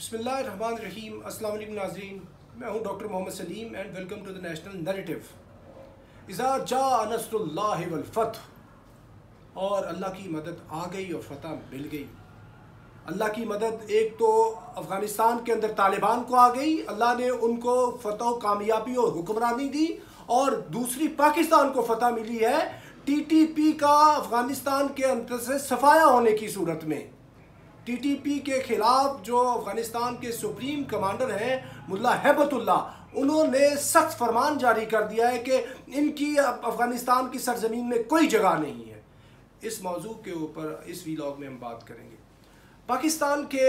बिस्मिल्लाहिर्रहमानिर्रहीम। अस्सलाम वालेकुम नाज़रीन, मैं हूं doctor Mohammad Saleem and welcome to the national narrative. इज़ा जा नस्रुल्लाहि वल फतह, और अल्लाह की मदद आ गई और फतह मिल गई। अल्लाह की मदद एक तो अफ़गानिस्तान के अंदर तालिबान को आ गई, अल्लाह ने उनको फतह, कामयाबी और हुक्मरानी दी, और दूसरी पाकिस्तान को फतह मिली है TTP का अफ़गानिस्तान के अंदर से सफाया होने की सूरत में। TTP के खिलाफ जो अफ़गानिस्तान के सुप्रीम कमांडर हैं मुल्ला हैबतुल्लाह, उन्होंने सख्त फरमान जारी कर दिया है कि इनकी अफ़गानिस्तान की सरजमीन में कोई जगह नहीं है। इस मौजू के ऊपर इस वीलॉग में हम बात करेंगे। पाकिस्तान के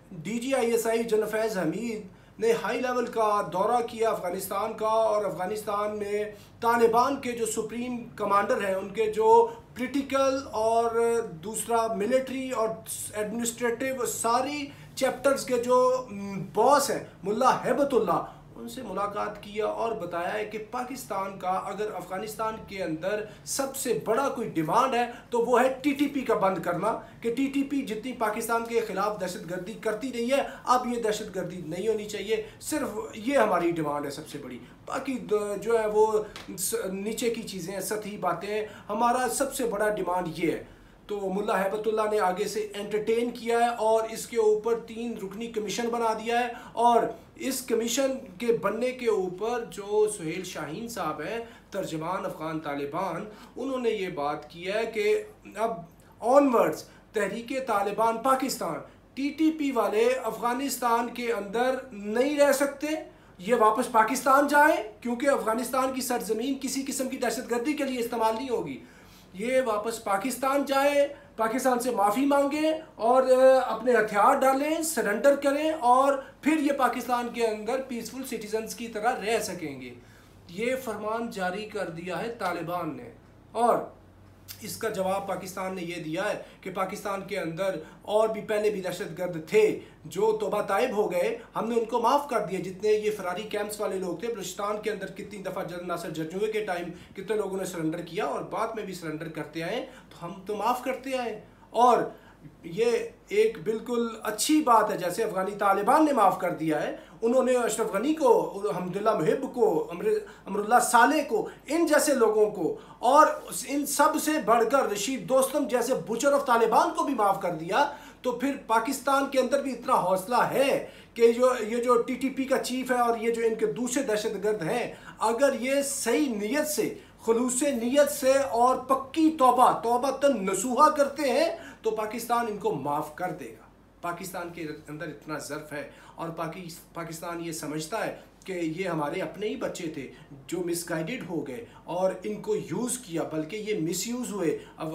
DGISI जनरल फैज़ हमीद ने हाई लेवल का दौरा किया अफ़गानिस्तान का, और अफ़गानिस्तान में तालिबान के जो सुप्रीम कमांडर हैं, उनके जो पॉलिटिकल और दूसरा मिलिट्री और एडमिनिस्ट्रेटिव सारी चैप्टर्स के जो बॉस हैं मुल्ला हैबतुल्लाह, उनसे मुलाकात किया और बताया है कि पाकिस्तान का अगर अफ़गानिस्तान के अंदर सबसे बड़ा कोई डिमांड है तो वो है TTP का बंद करना, कि TTP जितनी पाकिस्तान के ख़िलाफ़ दहशतगर्दी करती रही है, अब ये दहशतगर्दी नहीं होनी चाहिए। सिर्फ ये हमारी डिमांड है सबसे बड़ी, बाकी जो है वो नीचे की चीज़ें हैं, सतही बातें। हमारा सबसे बड़ा डिमांड ये है। तो मुल्ला हैबतुल्लाह ने आगे से एंटरटेन किया है और इसके ऊपर 3 रुकनी कमीशन बना दिया है, और इस कमीशन के बनने के ऊपर जो सुहेल शाहीन साहब हैं, तर्जमान अफ़गान तालिबान, उन्होंने ये बात की है कि अब ऑनवर्ड्स तहरीक तालिबान पाकिस्तान, TTP वाले अफ़गानिस्तान के अंदर नहीं रह सकते, ये वापस पाकिस्तान जाएं, क्योंकि अफ़गानिस्तान की सरजमीन किसी किस्म की दहशतगर्दी के लिए इस्तेमाल नहीं होगी। ये वापस पाकिस्तान जाए, पाकिस्तान से माफ़ी मांगे और अपने हथियार डालें, सरेंडर करें, और फिर ये पाकिस्तान के अंदर पीसफुल सिटीजन्स की तरह रह सकेंगे। ये फरमान जारी कर दिया है तालिबान ने, और इसका जवाब पाकिस्तान ने ये दिया है कि पाकिस्तान के अंदर और भी पहले भी दहशतगर्द थे जो तौबा ताइब हो गए, हमने उनको माफ़ कर दिया। जितने ये फरारी कैंप्स वाले लोग थे, बलूचिस्तान के अंदर कितनी दफ़ा जनरल नासिर जरजोई के टाइम कितने लोगों ने सरेंडर किया और बाद में भी सरेंडर करते आए, तो हम तो माफ़ करते आए। और ये एक बिल्कुल अच्छी बात है, जैसे अफ़गानी तालिबान ने माफ़ कर दिया है, उन्होंने अशरफ गनी को, हमदुल्ला मुहिब को, अमरुल्लाह साले को, इन जैसे लोगों को, और इन सब से बढ़कर रशीद दोस्तम जैसे बुचर ऑफ तालिबान को भी माफ़ कर दिया। तो फिर पाकिस्तान के अंदर भी इतना हौसला है कि ये जो TTP का चीफ है और ये जो इनके दूसरे दहशतगर्द हैं, अगर ये सही नीयत से, खुलूसे नीयत से और पक्की तौबतन नसूहा करते हैं तो पाकिस्तान इनको माफ़ कर देगा। पाकिस्तान के अंदर इतना ज़र्फ़ है, और पाकिस्तान ये समझता है कि ये हमारे अपने ही बच्चे थे जो मिसगाइडेड हो गए और इनको यूज़ किया, बल्कि ये मिसयूज़ हुए अब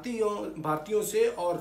भारतीयों से और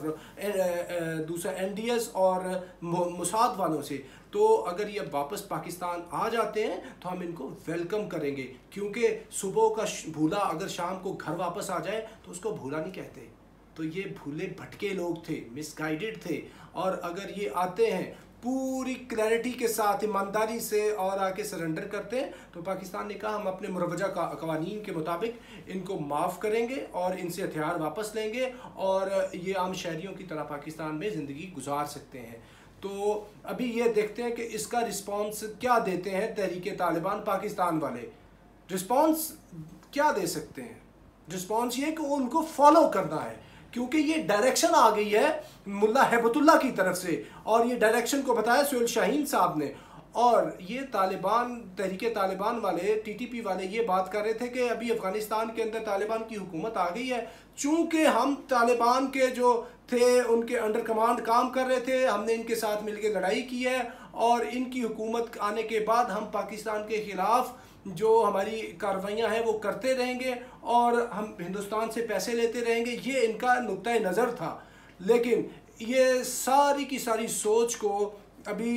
दूसरा NDS और मोसाद वालों से। तो अगर ये वापस पाकिस्तान आ जाते हैं तो हम इनको वेलकम करेंगे, क्योंकि सुबह का भूला अगर शाम को घर वापस आ जाए तो उसको भूला नहीं कहते। तो ये भूले भटके लोग थे, मिसगाइडेड थे, और अगर ये आते हैं पूरी क्लैरिटी के साथ, ईमानदारी से, और आके सरेंडर करते हैं, तो पाकिस्तान ने कहा हम अपने मुरवजा कवानीन के मुताबिक इनको माफ़ करेंगे और इनसे हथियार वापस लेंगे, और ये आम शहरियों की तरह पाकिस्तान में ज़िंदगी गुजार सकते हैं। तो अभी ये देखते हैं कि इसका रिस्पॉन्स क्या देते हैं तहरीक तालिबान पाकिस्तान वाले। रिस्पॉन्स क्या दे सकते हैं? रिस्पॉन्स ये कि उनको फॉलो करना है, क्योंकि ये डायरेक्शन आ गई है मुल्ला हैबतुल्लाह की तरफ से, और ये डायरेक्शन को बताया सुहेल शाहीन साहब ने। और ये तहरीक तालिबान वाले, TTP वाले ये बात कर रहे थे कि अभी अफ़गानिस्तान के अंदर तालिबान की हुकूमत आ गई है, चूँकि हम तालिबान के जो थे उनके अंडर कमांड काम कर रहे थे, हमने इनके साथ मिलकर लड़ाई की है, और इनकी हुकूमत आने के बाद हम पाकिस्तान के ख़िलाफ़ जो हमारी कार्रवाइयाँ हैं वो करते रहेंगे और हम हिंदुस्तान से पैसे लेते रहेंगे। ये इनका नुक्ता नज़र था, लेकिन ये सारी की सारी सोच को अभी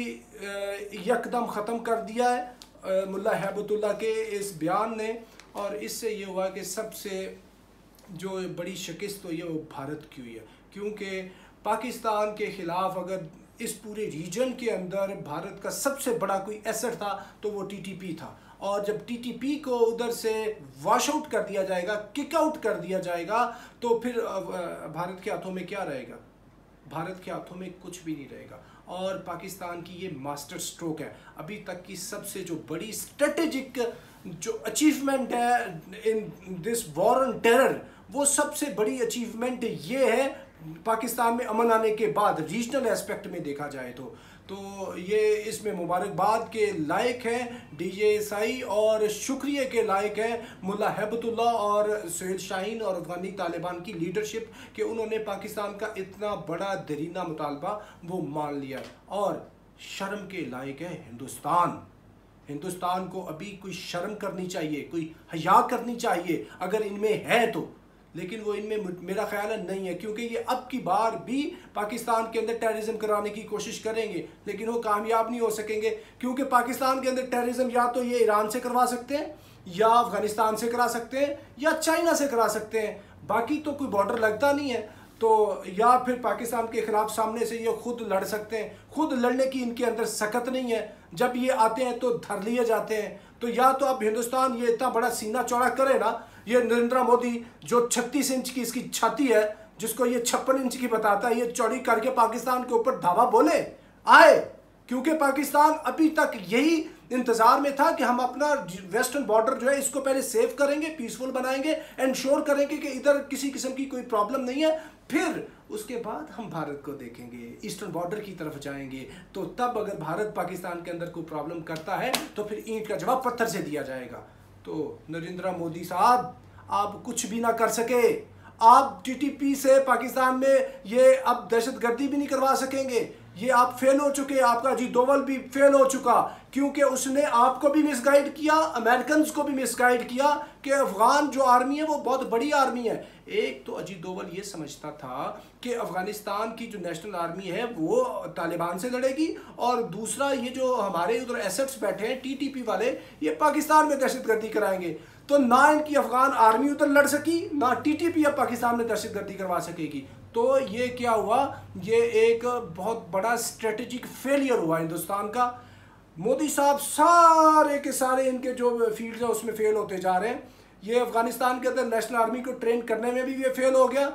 यकदम ख़त्म कर दिया है मुल्ला हैबतुल्लाह के इस बयान ने। और इससे ये हुआ कि सबसे जो बड़ी शिकस्त हुई है वो भारत की हुई है, क्योंकि पाकिस्तान के ख़िलाफ़ अगर इस पूरे रीजन के अंदर भारत का सबसे बड़ा कोई एसेट था तो वो TTP था, और जब TTP को उधर से वॉश आउट कर दिया जाएगा, किक आउट कर दिया जाएगा, तो फिर भारत के हाथों में क्या रहेगा? भारत के हाथों में कुछ भी नहीं रहेगा। और पाकिस्तान की ये मास्टर स्ट्रोक है। अभी तक की सबसे जो बड़ी स्ट्रेटेजिक जो अचीवमेंट है in this war on terror, वो सबसे बड़ी अचीवमेंट ये है पाकिस्तान में अमन आने के बाद, रीजनल एस्पेक्ट में देखा जाए तो ये इसमें मुबारकबाद के लायक है DJSI और शुक्रिया के लायक है मुल्ला हैबतुल्लाह और सुहेल शाहीन और अफगानी तालिबान की लीडरशिप कि उन्होंने पाकिस्तान का इतना बड़ा दरीना मुतालबा वो मान लिया। और शर्म के लायक है हिंदुस्तान को अभी कोई शर्म करनी चाहिए, कोई हया करनी चाहिए अगर इनमें है तो, लेकिन वो इनमें मेरा ख्याल है नहीं है, क्योंकि ये अब की बार भी पाकिस्तान के अंदर टेररिज्म कराने की कोशिश करेंगे लेकिन वो कामयाब नहीं हो सकेंगे, क्योंकि पाकिस्तान के अंदर टेररिज्म या तो ये ईरान से करवा सकते हैं या अफगानिस्तान से करा सकते हैं या चाइना से करा सकते हैं, बाकी तो कोई बॉर्डर लगता नहीं है। तो या फिर पाकिस्तान के खिलाफ सामने से ये खुद लड़ सकते हैं, खुद लड़ने की इनके अंदर सकत नहीं है, जब ये आते हैं तो धर लिए जाते हैं। तो या तो अब हिंदुस्तान ये इतना बड़ा सीना चौड़ा करे ना, ये नरेंद्र मोदी जो 36 इंच की इसकी छाती है जिसको ये 56 इंच की बताता है, ये चौड़ी करके पाकिस्तान के ऊपर धावा बोले आए, क्योंकि पाकिस्तान अभी तक यही इंतजार में था कि हम अपना वेस्टर्न बॉर्डर जो है इसको पहले सेव करेंगे, पीसफुल बनाएंगे, एंश्योर करेंगे कि इधर किसी किस्म की कोई प्रॉब्लम नहीं है, फिर उसके बाद हम भारत को देखेंगे, ईस्टर्न बॉर्डर की तरफ जाएंगे। तो तब अगर भारत पाकिस्तान के अंदर कोई प्रॉब्लम करता है तो फिर ईंट का जवाब पत्थर से दिया जाएगा। तो नरेंद्र मोदी साहब आप कुछ भी ना कर सके, आप TTP से पाकिस्तान में ये अब दहशतगर्दी भी नहीं करवा सकेंगे, ये आप फेल हो चुके, आपका अजीत डोवल भी फेल हो चुका, क्योंकि उसने आपको भी मिसगाइड किया, अमेरिकन को भी मिसगाइड किया कि अफगान जो आर्मी है वो बहुत बड़ी आर्मी है। एक तो अजीत डोवल ये समझता था कि अफगानिस्तान की जो नेशनल आर्मी है वो तालिबान से लड़ेगी, और दूसरा ये जो हमारे उधर एसेट्स बैठे हैं TTP वाले, ये पाकिस्तान में दहशतगर्दी कराएंगे। तो ना इनकी अफगान आर्मी उधर लड़ सकी, ना TTP अब पाकिस्तान में दहशतगर्दी करवा सकेगी। तो ये क्या हुआ, ये एक बहुत बड़ा स्ट्रेटेजिक फेलियर हुआ हिंदुस्तान का। मोदी साहब सारे के सारे इनके जो फील्ड्स हैं उसमें फेल होते जा रहे हैं। ये अफगानिस्तान के अंदर नेशनल आर्मी को ट्रेन करने में भी ये फेल हो गया,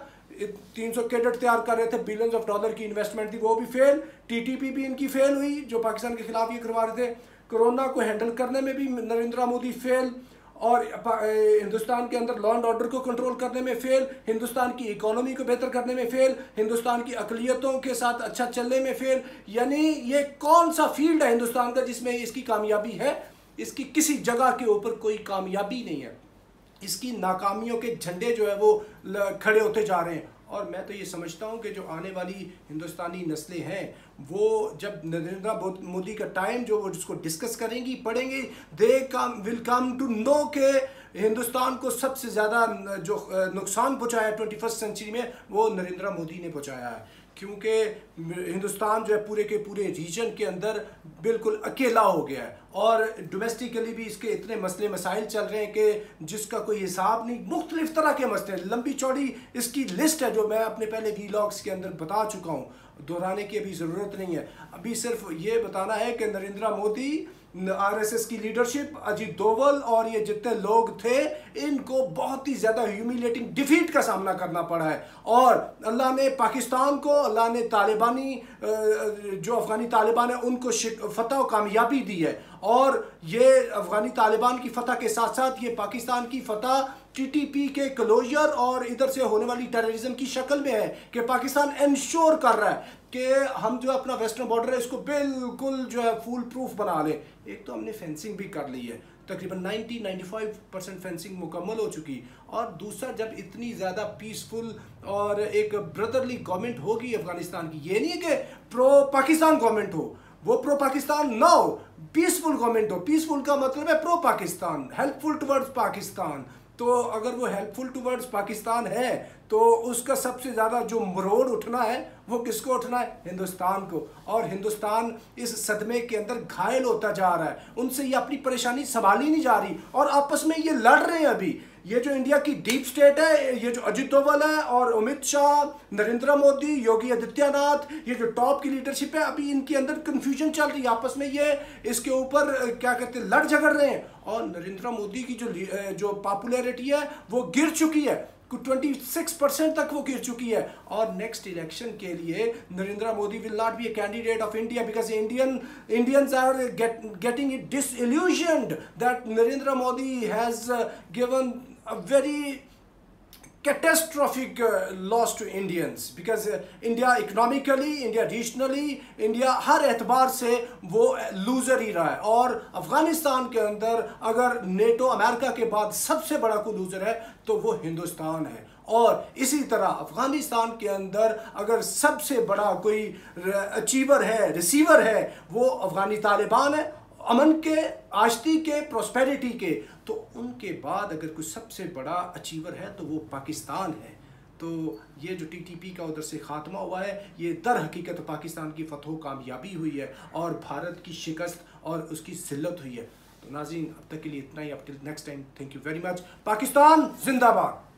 300 कैडेट तैयार कर रहे थे, बिलियंस ऑफ डॉलर की इन्वेस्टमेंट थी, वो भी फेल। TTP भी इनकी फेल हुई जो पाकिस्तान के खिलाफ ये करवा रहे थे। कोरोना को हैंडल करने में भी नरेंद्र मोदी फेल, और हिंदुस्तान के अंदर लॉ एंड ऑर्डर को कंट्रोल करने में फेल, हिंदुस्तान की इकोनॉमी को बेहतर करने में फेल, हिंदुस्तान की अकलियतों के साथ अच्छा चलने में फेल। यानी ये कौन सा फील्ड है हिंदुस्तान का जिसमें इसकी कामयाबी है? इसकी किसी जगह के ऊपर कोई कामयाबी नहीं है, इसकी नाकामियों के झंडे जो है वो खड़े होते जा रहे हैं। और मैं तो ये समझता हूँ कि जो आने वाली हिंदुस्तानी नस्लें हैं वो जब नरेंद्र मोदी का टाइम जो वो जिसको डिस्कस करेंगी, पढ़ेंगी, they will come to know के हिंदुस्तान को सबसे ज़्यादा जो नुकसान पहुँचाया 21st सेंचुरी में वो नरेंद्र मोदी ने पहुँचाया है। क्योंकि हिंदुस्तान जो है पूरे के पूरे रीजन के अंदर बिल्कुल अकेला हो गया है, और डोमेस्टिकली भी इसके इतने मसले मसाइल चल रहे हैं कि जिसका कोई हिसाब नहीं। मुख्तलिफ तरह के मसले, लंबी चौड़ी इसकी लिस्ट है जो मैं अपने पहले वीलॉग्स के अंदर बता चुका हूँ, दोहराने की अभी ज़रूरत नहीं है। अभी सिर्फ ये बताना है कि नरेंद्र मोदी, RSS की लीडरशिप, अजीत डोवल और ये जितने लोग थे इनको बहुत ही ज़्यादा ह्यूमिलेटिंग डिफीट का सामना करना पड़ा है। और अल्लाह ने पाकिस्तान को, अल्लाह ने तालिबानी जो अफ़गानी तालिबान है उनको फतह और कामयाबी दी है, और ये अफ़गानी तालिबान की फतह के साथ साथ ये पाकिस्तान की फतह TTP के क्लोजर और इधर से होने वाली टेररिज्म की शक्ल में है कि पाकिस्तान इंश्योर कर रहा है कि हम जो अपना वेस्टर्न बॉर्डर है इसको बिल्कुल जो है फुल प्रूफ बना लें। एक तो हमने फेंसिंग भी कर ली है, तकरीबन 90-95% फेंसिंग मुकम्मल हो चुकी, और दूसरा जब इतनी ज़्यादा पीसफुल और एक ब्रदरली गवर्नमेंट होगी अफगानिस्तान की, ये नहीं है कि प्रो पाकिस्तान गवर्नमेंट हो, वो प्रो पाकिस्तान ना हो, पीसफुल गवर्नमेंट हो। पीसफुल का मतलब है pro Pakistan, helpful towards Pakistan. तो अगर वो हेल्पफुल टुवर्ड्स पाकिस्तान है तो उसका सबसे ज़्यादा जो मरोड़ उठना है वो किसको उठना है? हिंदुस्तान को। और हिंदुस्तान इस सदमे के अंदर घायल होता जा रहा है, उनसे ये अपनी परेशानी संभाली नहीं जा रही, और आपस में ये लड़ रहे हैं। अभी ये जो इंडिया की डीप स्टेट है, ये जो अजित डोवल है और अमित शाह, नरेंद्र मोदी, योगी आदित्यनाथ, ये जो टॉप की लीडरशिप है, अभी इनके अंदर कंफ्यूजन चल रही है आपस में, ये इसके ऊपर क्या कहते हैं लड़ झगड़ रहे हैं। और नरेंद्र मोदी की जो पॉपुलैरिटी है वो गिर चुकी है, 26% तक वो गिर चुकी है। और नेक्स्ट इलेक्शन के लिए Narendra Modi will not be a candidate of India because Indians are getting it disillusioned that Narendra Modi has given a very catastrophic loss to Indians because India economically, India regionally, India हर एतबार से वो लूज़र ही रहा है। और अफ़गानिस्तान के अंदर अगर नेटो अमेरिका के बाद सबसे बड़ा कोई लूज़र है तो वो हिंदुस्तान है। और इसी तरह अफ़गानिस्तान के अंदर अगर सबसे बड़ा कोई अचीवर है, रिसीवर है, वो अफ़गानी तालिबान है, अमन के, आश्ती के, प्रॉस्पेरिटी के। तो उनके बाद अगर कोई सबसे बड़ा अचीवर है तो वो पाकिस्तान है। तो ये जो टीटीपी का उधर से ख़ात्मा हुआ है, ये दर हकीकत पाकिस्तान की फतह कामयाबी हुई है और भारत की शिकस्त और उसकी ज़िल्लत हुई है। तो नाज़रीन, अब तक के लिए इतना ही। अब till next time, thank you very much. Pakistan जिंदाबाद।